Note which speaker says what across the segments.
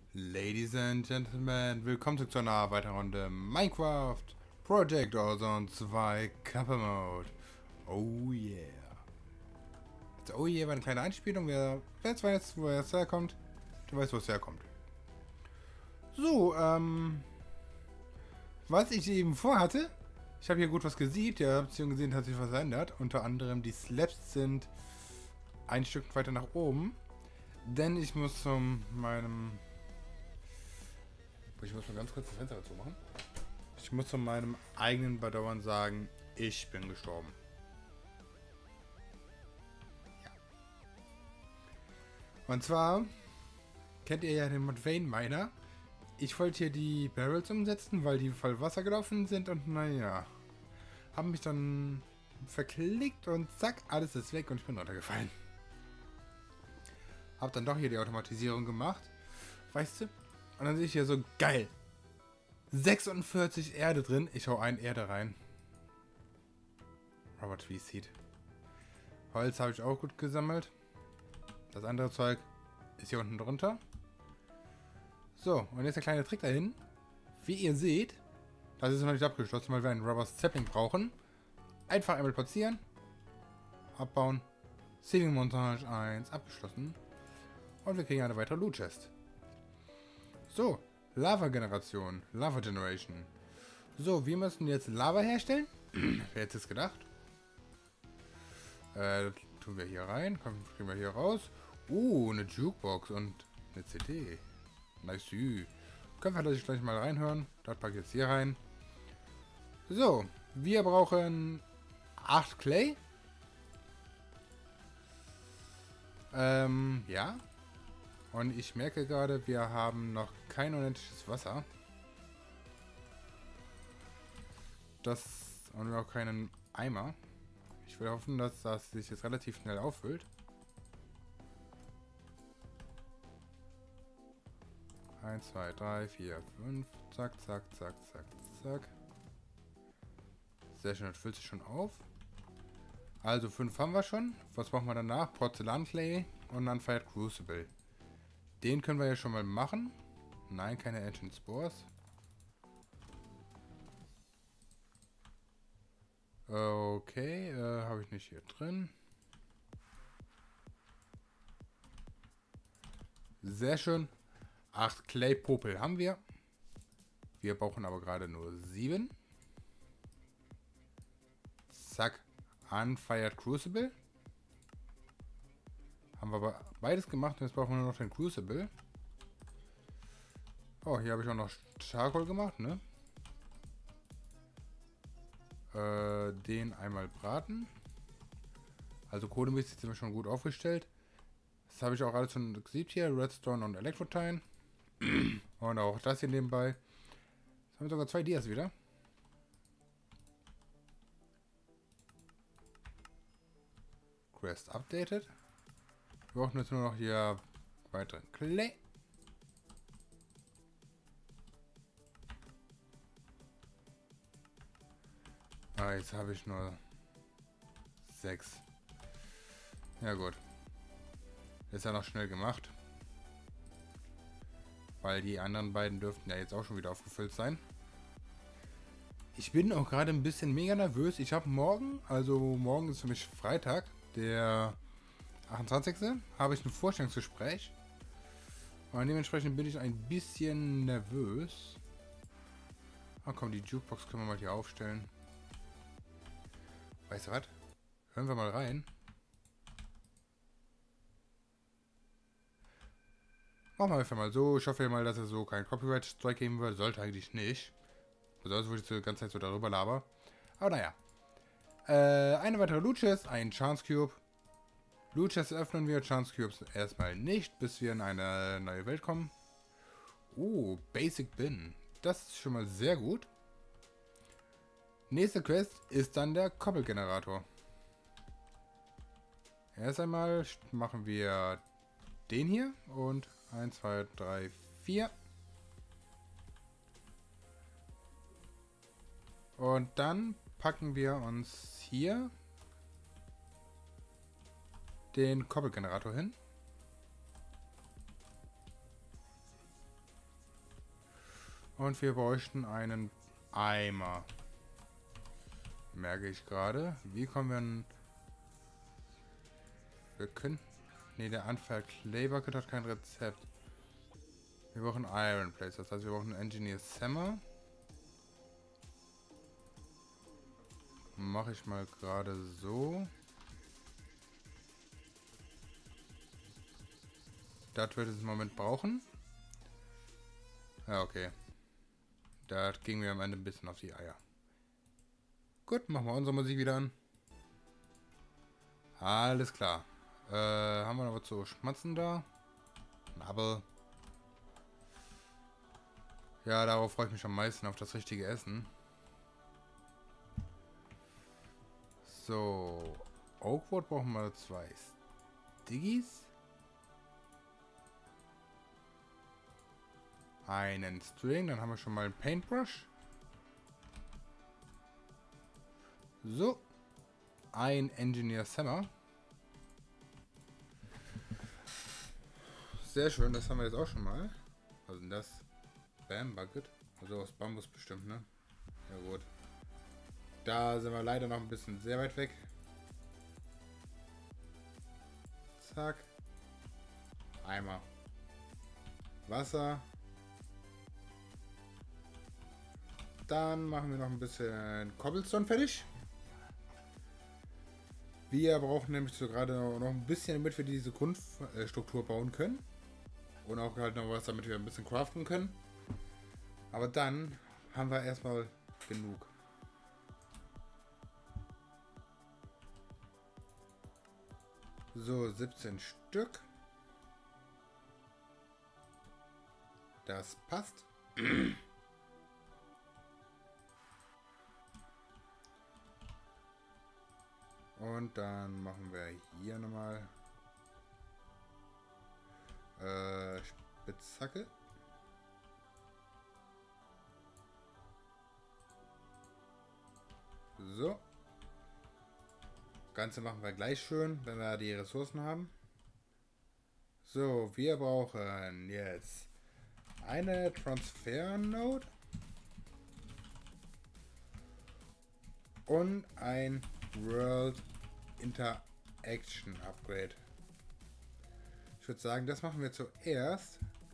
Speaker 1: Ladies and Gentlemen, willkommen zu einer weiteren Runde Minecraft Project Ozone 2 Couple Mode. Oh yeah. Also, oh yeah war eine kleine Einspielung. Wer jetzt weiß, wo es herkommt, der weiß, wo es herkommt. So, was ich eben vorhatte, ich habe hier gut was gesiebt. Ihr habt schon gesehen, hat sich was verändert. Unter anderem die Slabs sind ein Stück weiter nach oben. Denn ich muss Ich muss mal ganz kurz das Fenster dazu machen. Ich muss zu meinem eigenen Bedauern sagen, ich bin gestorben. Ja. Und zwar kennt ihr ja den Mod Vein Miner. Ich wollte hier die Barrels umsetzen, weil die voll Wasser gelaufen sind und naja. Haben mich dann verklickt und zack, alles ist weg und ich bin runtergefallen. Hab dann doch hier die Automatisierung gemacht. Weißt du? Und dann sehe ich hier so, geil. 46 Erde drin. Ich hau ein Erde rein. Robert Tree Seed. Holz habe ich auch gut gesammelt. Das andere Zeug ist hier unten drunter. So, und jetzt der kleine Trick dahin. Wie ihr seht, das ist noch nicht abgeschlossen, weil wir einen Rubber Sapling brauchen. Einfach einmal platzieren. Abbauen. Ceiling Montage 1 abgeschlossen. Und wir kriegen eine weitere Loot Chest. So, Lava-Generation. Lava-Generation. So, wir müssen jetzt Lava herstellen. Wer hätte es gedacht? Tun wir hier rein. Kriegen wir hier raus. Eine Jukebox und eine CD. Nice. Können wir gleich mal reinhören. Das packe ich jetzt hier rein. So, wir brauchen 8 Clay. Ja. Und ich merke gerade, wir haben noch kein unendliches Wasser. Und wir auch keinen Eimer. Ich will hoffen, dass das sich jetzt relativ schnell auffüllt. 1, 2, 3, 4, 5. Zack, zack, zack, zack, zack. Sehr schön, das füllt sich schon auf. Also 5 haben wir schon. Was brauchen wir danach? Porzellanclay und Unfired Crucible. Den können wir ja schon mal machen. Nein, keine Ancient Spores. Okay, habe ich nicht hier drin. Sehr schön. 8 Clay-Popel haben wir. Wir brauchen aber gerade nur 7. Zack. Unfired Crucible. Haben wir aber beides gemacht und jetzt brauchen wir nur noch den Crucible. Oh, hier habe ich auch noch Charcoal gemacht, ne? Den einmal braten. Also kohlemäßig sind wir schon gut aufgestellt. Das habe ich auch alles schon gesiebt hier. Redstone und Elektrotine. Und auch das hier nebenbei. Jetzt haben wir sogar 2 Dias wieder. Quest updated. Wir brauchen jetzt nur noch hier weiteren Clay. Jetzt habe ich nur 6. Ja gut. Ist ja noch schnell gemacht. Weil die anderen beiden dürften ja jetzt auch schon wieder aufgefüllt sein. Ich bin auch gerade ein bisschen mega nervös. Ich habe morgen ist für mich Freitag, der 28. habe ich ein Vorstellungsgespräch. Und dementsprechend bin ich ein bisschen nervös. Ah komm, die Jukebox können wir mal hier aufstellen. Weißt du was? Hören wir mal rein. Machen wir einfach mal so. Ich hoffe mal, dass er so kein Copyright-Strike geben wird. Sollte eigentlich nicht. Besonders, wo ich die ganze Zeit so darüber laber. Aber naja. Eine weitere Loot Chest, ein Chance Cube. Loot Chest öffnen wir, Chance Cubes erstmal nicht, bis wir in eine neue Welt kommen. Basic Bin. Das ist schon mal sehr gut. Nächste Quest ist dann der Koppelgenerator. Erst einmal machen wir den hier und 1, 2, 3, 4. Und dann packen wir uns hier den Koppelgenerator hin. Und wir bräuchten einen Eimer. Merke ich gerade. Wie kommen wir an... Wir können... Ne, der Unfall Clay Bucket hat kein Rezept. Wir brauchen Iron Place. Das heißt, wir brauchen einen Engineer Hammer. Mache ich mal gerade so. Das wird es im Moment brauchen. Ja, okay. Das ging mir am Ende ein bisschen auf die Eier. Gut, machen wir unsere Musik wieder an. Alles klar. Haben wir noch was zu schmatzen da? Ein Apfel. Ja, darauf freue ich mich am meisten, auf das richtige Essen. So. Oakwood brauchen wir 2 Stiggies. Einen String, dann haben wir schon mal einen Paintbrush. So. Ein Engineer Hammer. Sehr schön, das haben wir jetzt auch schon mal. Was ist denn das? Bam Bucket. Also aus Bambus bestimmt, ne? Ja gut. Da sind wir leider noch ein bisschen sehr weit weg. Zack. Eimer. Wasser. Dann machen wir noch ein bisschen Cobblestone fertig. Wir brauchen nämlich so gerade noch ein bisschen, damit wir diese Grundstruktur bauen können. Und auch halt noch was, damit wir ein bisschen craften können. Aber dann haben wir erstmal genug. So, 17 Stück. Das passt. Und dann machen wir hier nochmal Spitzhacke. So. Das Ganze machen wir gleich schön, wenn wir die Ressourcen haben. So, wir brauchen jetzt eine Transfer Node und ein World Interaction Upgrade. Ich würde sagen, das machen wir zuerst.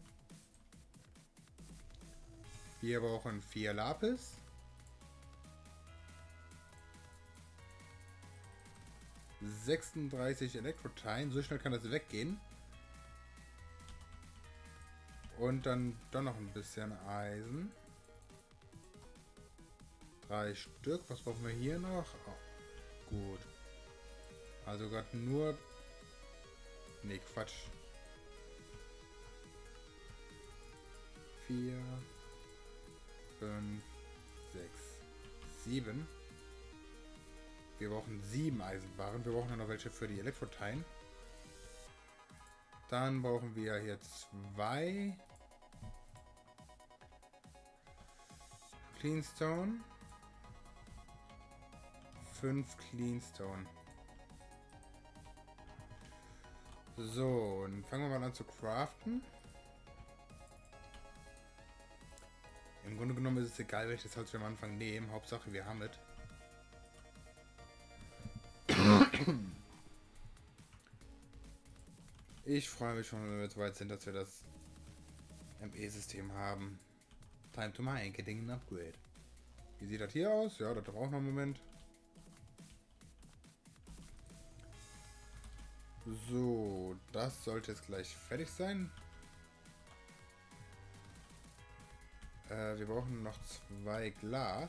Speaker 1: Wir brauchen 4 Lapis. ...36 Elektrotine. So schnell kann das weggehen. Und dann noch ein bisschen Eisen. 3 Stück. Was brauchen wir hier noch? Oh, gut. Also gerade nur... Ne, Quatsch. 4, 5, 6, 7. Wir brauchen 7 Eisenbarren. Wir brauchen noch welche für die Elektrotine. Dann brauchen wir hier 2 Cleanstone. 5 Cleanstone. So, dann fangen wir mal an zu craften. Im Grunde genommen ist es egal, welches Holz wir am Anfang nehmen. Hauptsache wir haben es. Ich freue mich schon, wenn wir so weit sind, dass wir das ME-System haben. Time to mine, getting an upgrade. Wie sieht das hier aus? Ja, das braucht noch einen Moment. So, das sollte jetzt gleich fertig sein. Wir brauchen noch 2 Glas.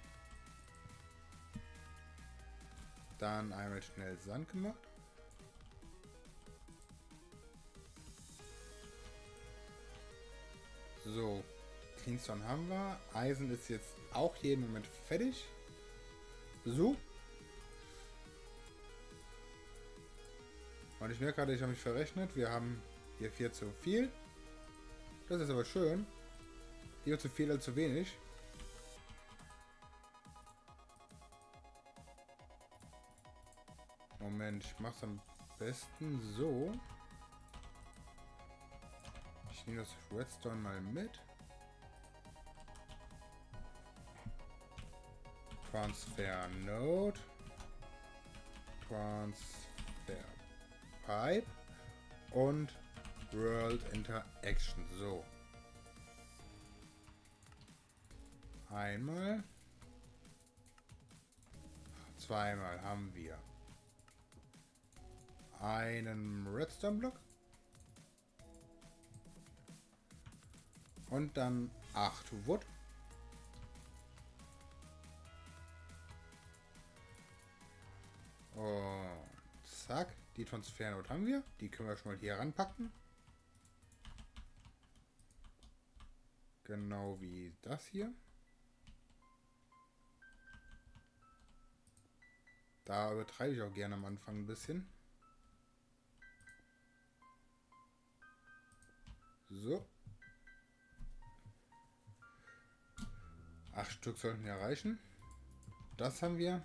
Speaker 1: Dann einmal schnell Sand gemacht. So, Cleanstone haben wir. Eisen ist jetzt auch jeden Moment fertig. So. Und ich merke gerade, ich habe mich verrechnet. Wir haben hier 4 zu viel. Das ist aber schön. Lieber zu viel als zu wenig. Moment, ich mache es am besten so. Ich nehme das Redstone mal mit. Transfer Node. Transfer Pipe. Und World Interaction. So. Einmal. Zweimal haben wir einen Redstone-Block. Und dann 8 Wood. Und zack, die Transfernode haben wir. Die können wir schon mal hier ranpacken. Genau wie das hier. Da übertreibe ich auch gerne am Anfang ein bisschen. So. 8 Stück sollten ja reichen. Das haben wir.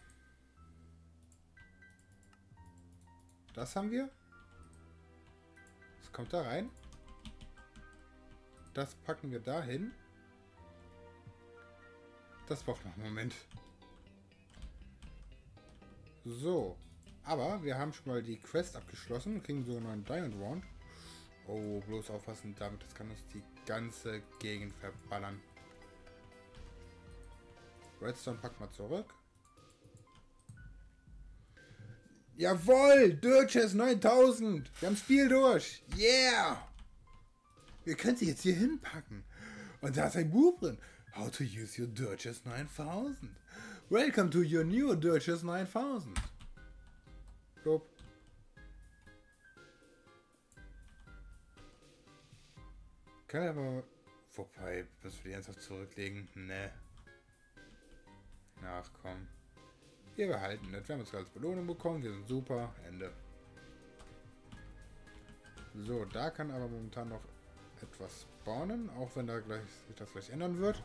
Speaker 1: Das haben wir. Das kommt da rein. Das packen wir dahin. Das braucht noch einen Moment. So. Aber wir haben schon mal die Quest abgeschlossen und kriegen so einen Diamond Round. Oh, bloß aufpassen damit. Das kann uns die ganze Gegend verballern. Redstone packen wir zurück. Jawohl! Dirtchest 9000! Wir haben das Spiel durch! Yeah! Wir können sie jetzt hier hinpacken. Und da ist ein Buch drin. How to use your Dirtchest 9000. Welcome to your new Dirtchest 9000. Lob. Kann aber... Wobei, müssen wir die ernsthaft zurücklegen? Ne. Ach komm. Wir behalten das. Wir haben uns als Belohnung bekommen. Wir sind super. Ende. So, da kann aber momentan noch etwas spawnen. Auch wenn da gleich sich das gleich ändern wird.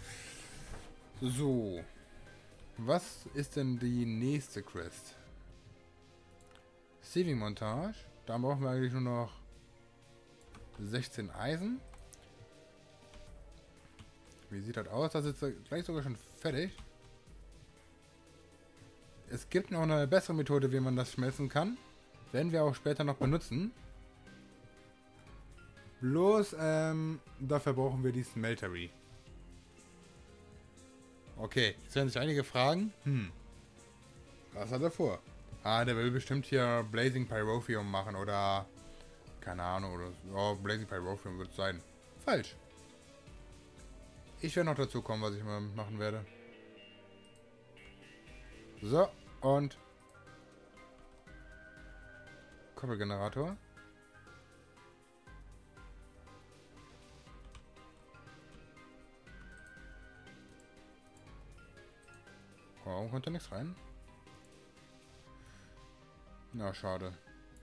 Speaker 1: So. Was ist denn die nächste Quest? Sieving Montage. Da brauchen wir eigentlich nur noch 16 Eisen. Wie sieht das aus? Das ist jetzt gleich sogar schon fertig. Es gibt noch eine bessere Methode, wie man das schmelzen kann. Werden wir auch später noch benutzen. Bloß, dafür brauchen wir die Smeltery. Okay, jetzt werden sich einige fragen. Was hat er vor? Ah, der will bestimmt hier Blazing Pyrotheum machen oder... Keine Ahnung, oder... Oh, Blazing Pyrotheum wird es sein. Falsch. Ich werde noch dazu kommen, was ich mal machen werde. So, und... Koppelgenerator. Warum kommt da nichts rein? Na, schade.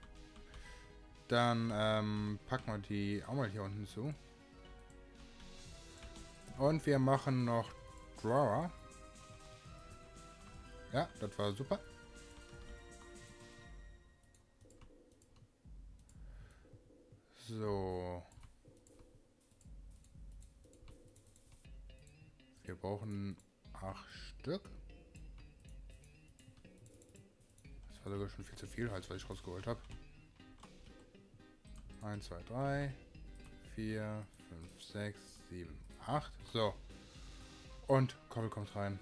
Speaker 1: Dann packen wir die auch mal hier unten zu. Und wir machen noch Drawer. Ja, das war super. So. Wir brauchen 8 Stück. Das war sogar schon viel zu viel, als was ich rausgeholt habe. 1, 2, 3, 4, 5, 6, 7, 8. So. Und Koppel kommt rein.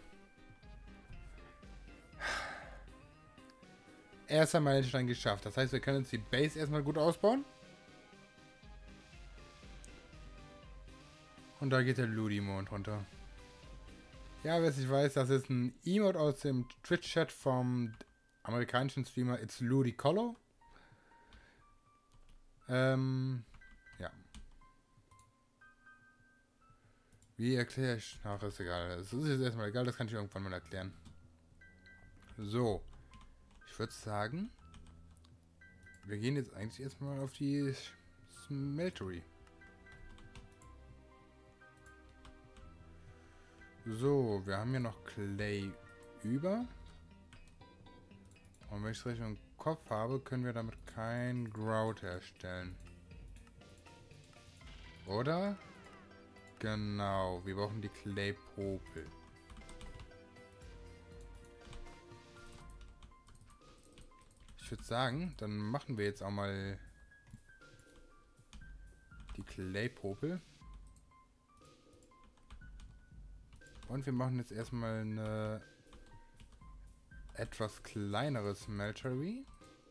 Speaker 1: Erster Meilenstein geschafft. Das heißt, wir können uns die Base erstmal gut ausbauen. Und da geht der Ludi-Mond runter. Ja, wer es nicht weiß, das ist ein Emote aus dem Twitch-Chat vom amerikanischen Streamer It's Ludi Color. Ja. Wie erkläre ich? Ach, ist egal. Es ist jetzt erstmal egal, das kann ich irgendwann mal erklären. So. Ich würde sagen, wir gehen jetzt eigentlich erstmal auf die Smeltery. So, wir haben hier noch Clay über. Und wenn ich es richtig im Kopf habe, können wir damit kein Grout herstellen. Oder? Genau, wir brauchen die Clay-Popel. ich würde sagen, dann machen wir jetzt auch mal die Clay-Popel. Und wir machen jetzt erstmal eine etwas kleinere Smeltery.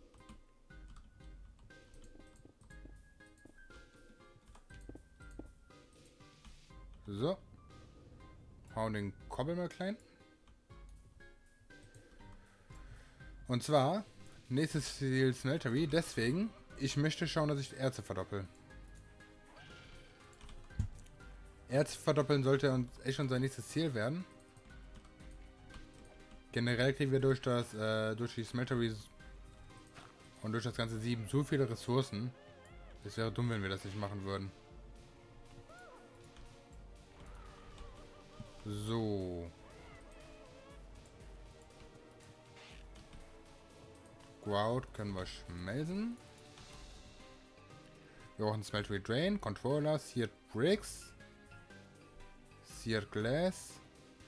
Speaker 1: So. Hauen den Kobbel mal klein. Und zwar, nächstes Ziel Smeltery, deswegen, ich möchte schauen, dass ich Erze verdoppel. Erz verdoppeln sollte uns echt unser nächstes Ziel werden. Generell kriegen wir durch die Smelteries und durch das ganze 7 so viele Ressourcen. Es wäre dumm, wenn wir das nicht machen würden. So. Grout können wir schmelzen. Wir brauchen Smeltery Drain, Controller, Seared Bricks, Seared Glass,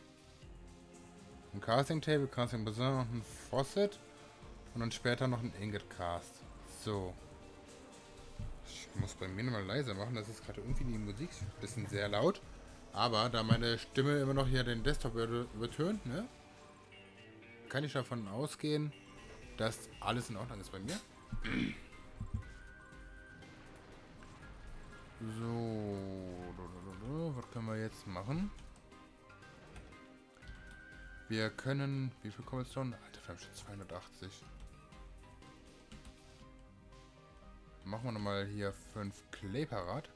Speaker 1: ein Casting Table, Casting Basin und ein Faucet und dann später noch ein Ingot Cast. So. Ich muss bei mir nochmal leiser machen, das ist gerade irgendwie die Musik ein bisschen sehr laut. Aber da meine Stimme immer noch hier den Desktop übertönt, ne, kann ich davon ausgehen, dass alles in Ordnung ist bei mir. So, was können wir jetzt machen? Wir können, wie viel Kombinationen? Alter, wir haben schon 280. Machen wir nochmal hier 5 Clay parat.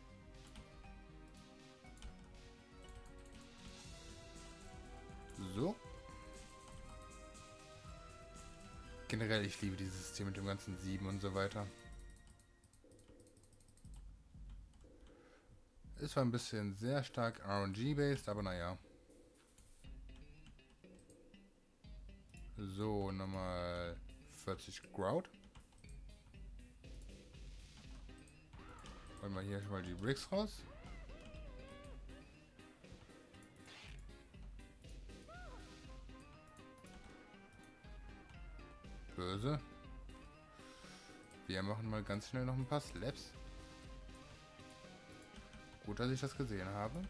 Speaker 1: So. Generell, ich liebe dieses System mit dem ganzen 7 und so weiter. Ist zwar ein bisschen sehr stark RNG-based, aber naja. So, nochmal 40 Grout. Holen wir hier schon mal die Bricks raus. Böse. Wir machen mal ganz schnell noch ein paar Slabs. Gut, dass ich das gesehen habe.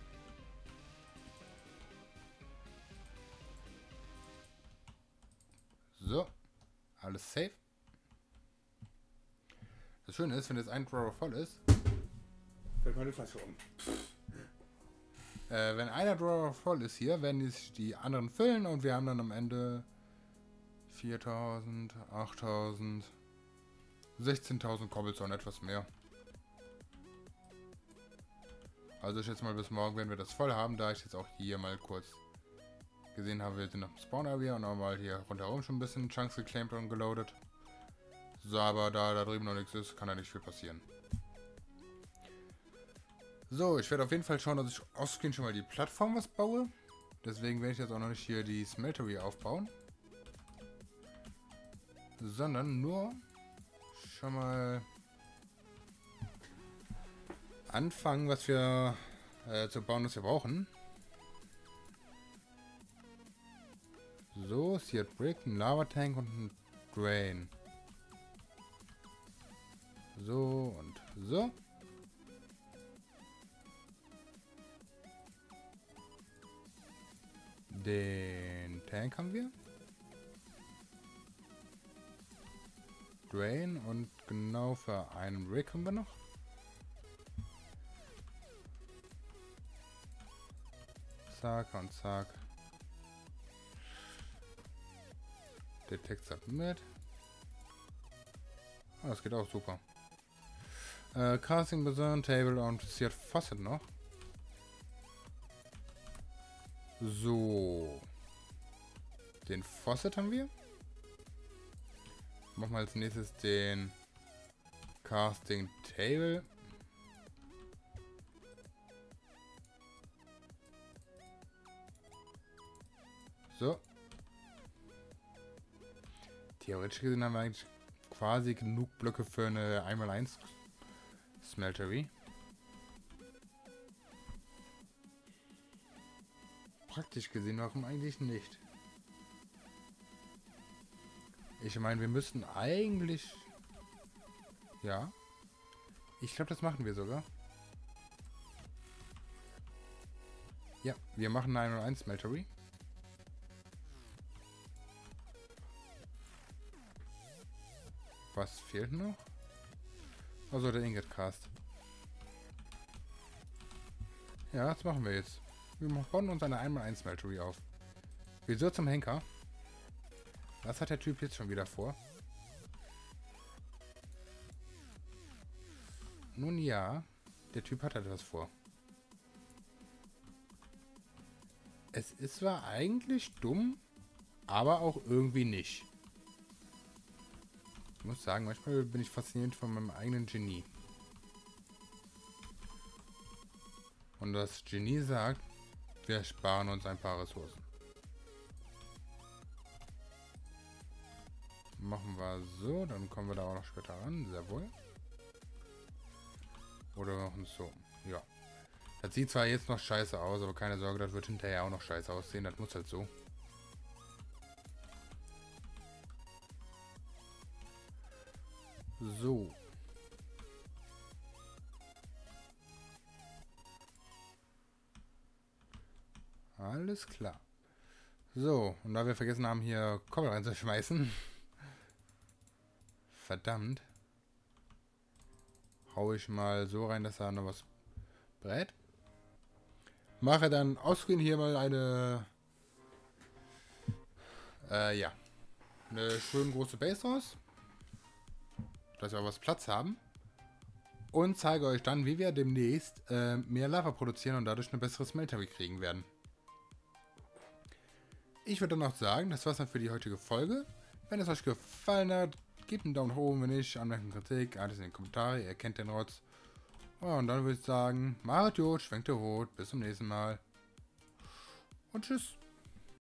Speaker 1: So. Alles safe. Das Schöne ist, wenn jetzt ein Drawer voll ist, fällt meine Flasche um. Wenn einer Drawer voll ist hier, werden die anderen füllen und wir haben dann am Ende 4.000, 8.000, 16.000 Cobblestone, etwas mehr. Also ich schätze mal, bis morgen werden wir das voll haben, da ich jetzt auch hier mal kurz gesehen habe, wir sind noch im Spawn-Area und auch mal hier rundherum schon ein bisschen Chunks geclaimed und geloadet. So, aber da drüben noch nichts ist, kann da nicht viel passieren. So, ich werde auf jeden Fall schauen, dass ich offscreen schon mal die Plattform was baue. Deswegen werde ich jetzt auch noch nicht hier die Smeltery aufbauen. Sondern nur schon mal anfangen, was wir zu bauen, was wir brauchen. So, Seared Brick, ein Lava Tank und ein Drain. So und so. Den Tank haben wir. Drain und genau für einen Brick haben wir noch. Zack und zack. Detect Submit. Ah, das geht auch super. Casting Basin, Table und Seared Faucet noch. So. Den Faucet haben wir. Machen wir als nächstes den Casting Table. So. Theoretisch gesehen haben wir eigentlich quasi genug Blöcke für eine 1x1 Smeltery. Praktisch gesehen, warum eigentlich nicht? Ich meine, wir müssten eigentlich... Ja. Ich glaube, das machen wir sogar. Ja, wir machen eine 101 Smeltery. Was fehlt noch? Also der Ingot Cast. Ja, das machen wir jetzt. Wir bauen uns eine 1x1 Smeltery auf. Wieso zum Henker? Was hat der Typ jetzt schon wieder vor? Nun ja, der Typ hat etwas vor. Es ist zwar eigentlich dumm, aber auch irgendwie nicht. Ich muss sagen, manchmal bin ich fasziniert von meinem eigenen Genie. Und das Genie sagt, wir sparen uns ein paar Ressourcen. Machen wir so, dann kommen wir da auch noch später ran, sehr wohl. Oder wir machen es so, ja. Das sieht zwar jetzt noch scheiße aus, aber keine Sorge, das wird hinterher auch noch scheiße aussehen, das muss halt so. So. Alles klar. So, und da wir vergessen haben, hier Koppel reinzuschmeißen. Verdammt. Hau ich mal so rein, dass da noch was brät. Mache dann ausscreen hier mal eine... ja. Eine schön große Base raus. Dass wir was Platz haben. Und zeige euch dann, wie wir demnächst mehr Lava produzieren und dadurch eine bessere Smeltery kriegen werden. Ich würde dann noch sagen, das war's dann für die heutige Folge. Wenn es euch gefallen hat, gebt einen Daumen hoch, wenn nicht, Anmerkung, Kritik, alles in den Kommentaren, ihr kennt den Rotz. Und dann würde ich sagen, macht gut, schwenkt der Rot, bis zum nächsten Mal. Und tschüss.